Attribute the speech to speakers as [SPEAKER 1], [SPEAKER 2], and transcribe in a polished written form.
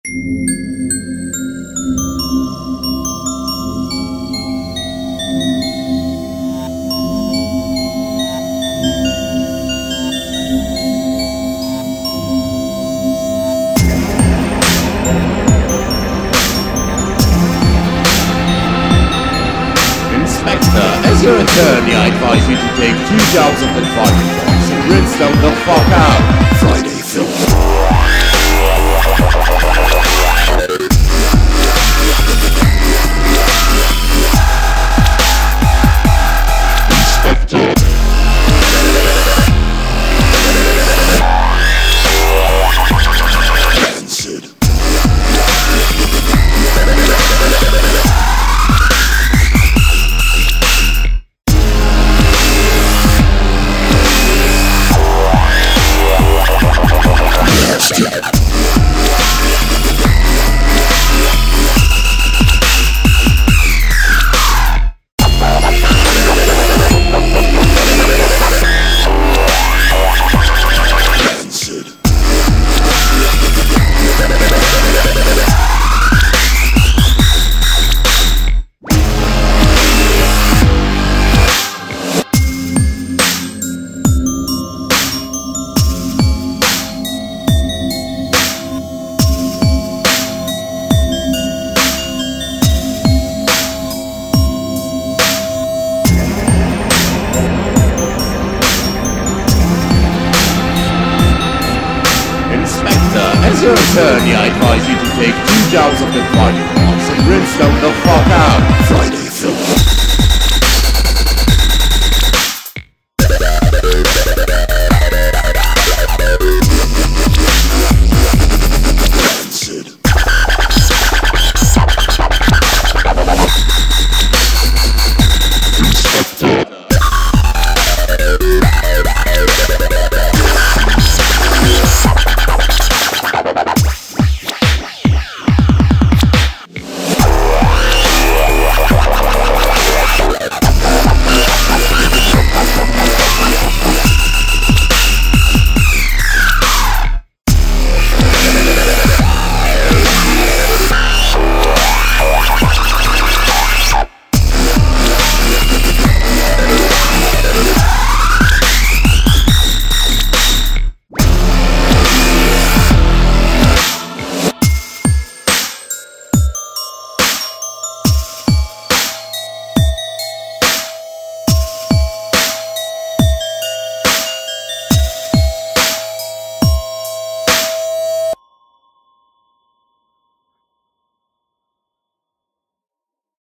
[SPEAKER 1] As your attorney, I advise you to take 2 jobs of the fighting box and rinse them the fuck out. Friday film. As your attorney, I advise you to take 2 jobs of the fighting box and rinse them the fuck out. Friday film.